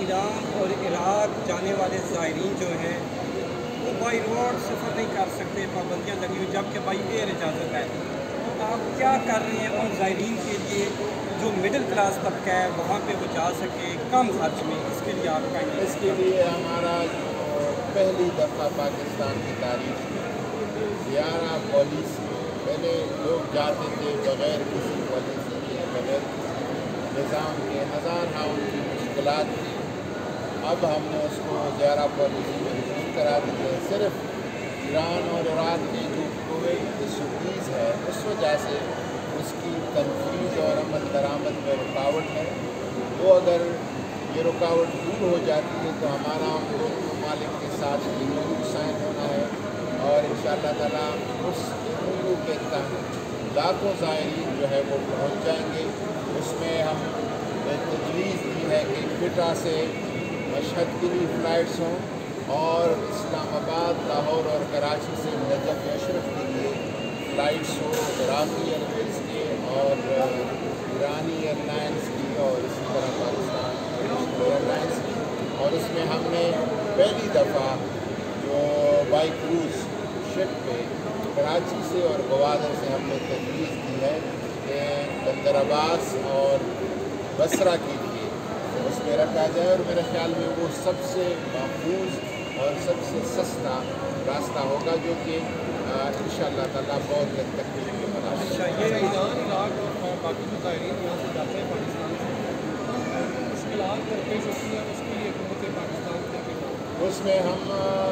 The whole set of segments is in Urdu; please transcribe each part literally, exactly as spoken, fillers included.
ایران اور عراق جانے والے زائرین جو ہیں وہ بائی روڈ سفر نہیں کر سکتے، پابندیاں لگی ہوئی، جبکہ بائی ایئر اجازت ہے۔ آپ کیا کر رہے ہیں ان زائرین کے لیے جو مڈل کلاس طبقہ ہے وہاں پہ وہ جا سکے کم خرچ میں؟ اس کے لیے آپ کا اس کے لیے ہمارا پہلی دفعہ پاکستان کی تاریخ میں زیارہ پالیسی، پہلے لوگ جاتے تھے بغیر کسی پالیسی کے، بغیر کسی نظام کے، ہزار ہاں ان کی مشکلات تھی۔ اب ہم نے اس کو زیارہ پالیسی منظور کرا دی ہے۔ صرف ایران اور عراق کی جو کووڈ سیریز ہے اس وجہ سے اس کی تنفیذ اور عمل درآمد میں رکاوٹ ہے، وہ اگر یہ رکاوٹ دور ہو جاتی ہے تو ہمارا دونوں ممالک کے ساتھ ایم او یو سائن ہونا ہے، اور انشاءاللہ تعالیٰ اس ایم او یو کے تحت لاکھوں زائرین جو ہے وہ پہنچ جائیں گے۔ اس میں ہم نے تجویز دی ہے کہ کوئٹہ سے مشہد کے لیے فلائٹس ہوں، اور اسلام آباد، لاہور اور کراچی سے نجف اشرف کے لیے فلائٹس ہوں، عراقی ایئر ویز کے اور ایرانی ایئر لائنس کی، اور اسی طرح پاکستان ایئر لائنس کی۔ اور اس میں ہم نے پہلی دفعہ جو بائی کروز شپ پہ کراچی سے اور گوادر سے ہم نے تجویز دی ہے کہ بندر عباس اور بصرہ کے لیے اس میں رکھا جائے، اور میرے خیال میں وہ سب سے محفوظ اور سب سے سستا راستہ ہوگا، جو کہ انشاءاللہ تعالیٰ بہت حد تک کے لیے بنا ہے۔ اچھا، یہ ایران، عراق اور باقی جو زائرین یہاں سے جاتے ہیں پاکستان سے، مشکلات درپیش ہوتی ہیں، اس کے لیے حکومت پاکستان کے خلاف اس میں ہم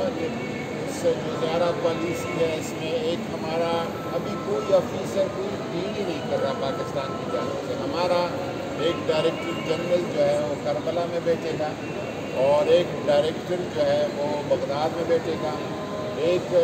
اس جو زیارہ پالیسی ہے اس میں ایک ہمارا ابھی کوئی آفیسر کوئی ڈیل ہی نہیں کر رہا پاکستان کی جانب سے۔ ہمارا ایک ڈائریکٹر جنرل جو ہے وہ کربلا میں بیٹھے گا، اور ایک ڈائریکٹر جو ہے وہ بغداد میں بیٹھے گا، ایک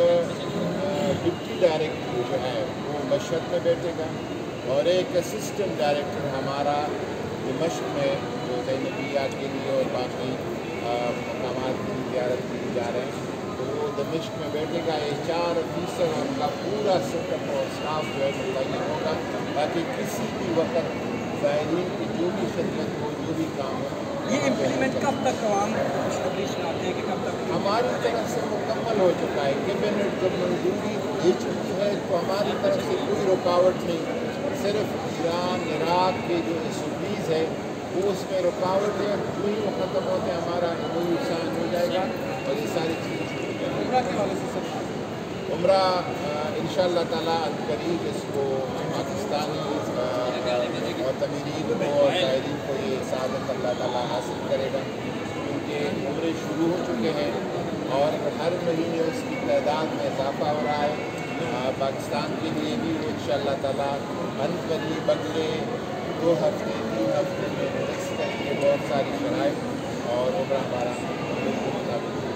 ڈپٹی ڈائریکٹر جو ہے وہ مشہد میں بیٹھے گا، اور ایک اسسٹنٹ ڈائریکٹر ہمارا دمشق میں جو زینبیہ کے لیے اور باقی مقامات کی زیارت کی جا رہے ہیں تو وہ دمشق میں بیٹھے گا۔ یہ چار فیصد ان کا پورا سیٹ اپ اور اسٹاف جو ہے متعین ہوگا، تاکہ کسی بھی وقت زائرین کی جو بھی خدمت ہو، جو بھی کام ہو۔ یہ امپلیمنٹ کب تک عوام کو خوشخبری سناتے ہیں کہ کب تک؟ ہماری طرف سے مکمل ہو چکا ہے، کیبنٹ جب منظوری دے چکی ہے تو ہماری طرف سے کوئی رکاوٹ نہیں، صرف ایران عراق کی جو سویز ہے وہ اس میں رکاوٹ ہے، جو ہی وہ ختم ہوتے ہیں ہمارا ایم او یو سائن ہو جائے گا اور یہ ساری چیزیں شروع ہو جائیں گی۔ عمرہ کے حوالے سے سر، عمرہ انشاءاللہ تعالیٰ قریب اس کو پاکستانی معتمرین کو اور زائرین کو یہ سعادت اللہ تعالیٰ حاصل کرے گا، کیونکہ عمرے شروع ہو چکے ہیں اور ہر مہینے اس کی تعداد میں اضافہ ہو رہا ہے۔ پاکستان کے لیے بھی انشاءاللہ تعالیٰ ان قریب اگلے دو ہفتے تین ہفتے میں اس کے لیے بہت ساری شرائط اور عمرہ ہمارا بالکل مطابق